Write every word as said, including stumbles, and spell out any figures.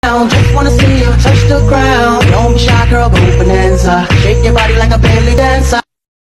Just wanna see you touch the ground. Don't be shy, girl, go bonanza. Shake your body like a belly dancer.